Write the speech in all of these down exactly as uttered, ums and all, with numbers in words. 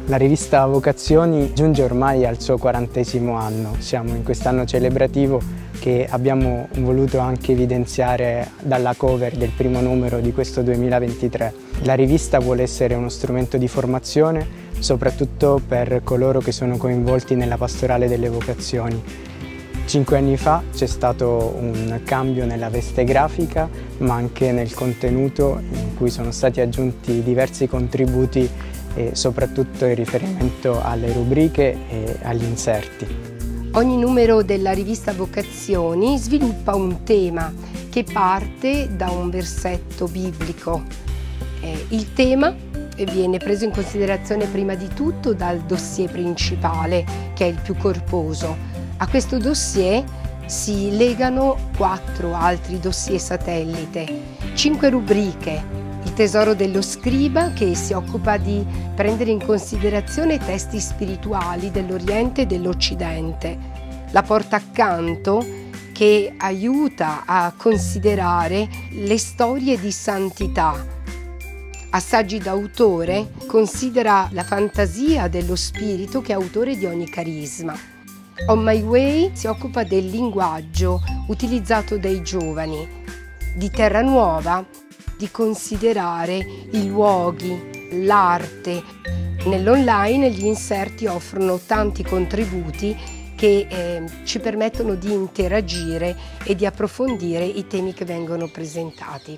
La rivista Vocazioni giunge ormai al suo quarantesimo anno. Siamo in quest'anno celebrativo che abbiamo voluto anche evidenziare dalla cover del primo numero di questo duemilaventitré. La rivista vuole essere uno strumento di formazione, soprattutto per coloro che sono coinvolti nella pastorale delle vocazioni. Cinque anni fa c'è stato un cambio nella veste grafica, ma anche nel contenuto, in cui sono stati aggiunti diversi contributi e soprattutto in riferimento alle rubriche e agli inserti. Ogni numero della rivista Vocazioni sviluppa un tema che parte da un versetto biblico. Eh, il tema viene preso in considerazione prima di tutto dal dossier principale, che è il più corposo. A questo dossier si legano quattro altri dossier satellite, cinque rubriche. Il tesoro dello scriba, che si occupa di prendere in considerazione testi spirituali dell'Oriente e dell'Occidente. La porta accanto, che aiuta a considerare le storie di santità. Assaggi d'autore considera la fantasia dello spirito, che è autore di ogni carisma. On My Way si occupa del linguaggio utilizzato dai giovani. Di Terra Nuova di considerare i luoghi, l'arte. Nell'online gli inserti offrono tanti contributi che eh, ci permettono di interagire e di approfondire i temi che vengono presentati.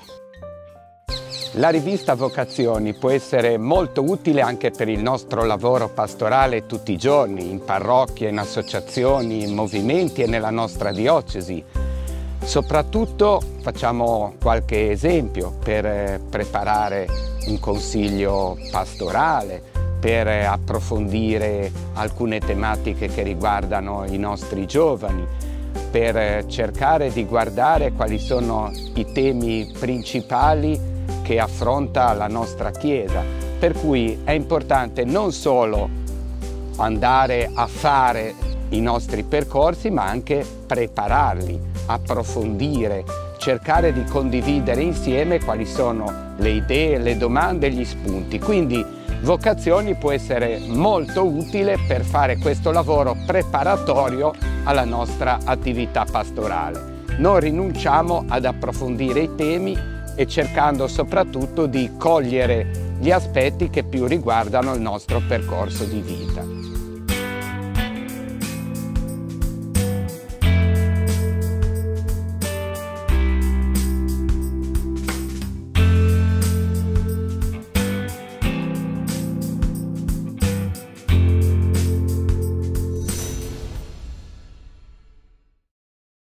La rivista Vocazioni può essere molto utile anche per il nostro lavoro pastorale tutti i giorni, in parrocchie, in associazioni, in movimenti e nella nostra diocesi. Soprattutto facciamo qualche esempio per preparare un consiglio pastorale, per approfondire alcune tematiche che riguardano i nostri giovani, per cercare di guardare quali sono i temi principali che affronta la nostra Chiesa. Per cui è importante non solo andare a fare i nostri percorsi, ma anche prepararli, approfondire, cercare di condividere insieme quali sono le idee, le domande e gli spunti. Quindi Vocazioni può essere molto utile per fare questo lavoro preparatorio alla nostra attività pastorale. Non rinunciamo ad approfondire i temi e cercando soprattutto di cogliere gli aspetti che più riguardano il nostro percorso di vita.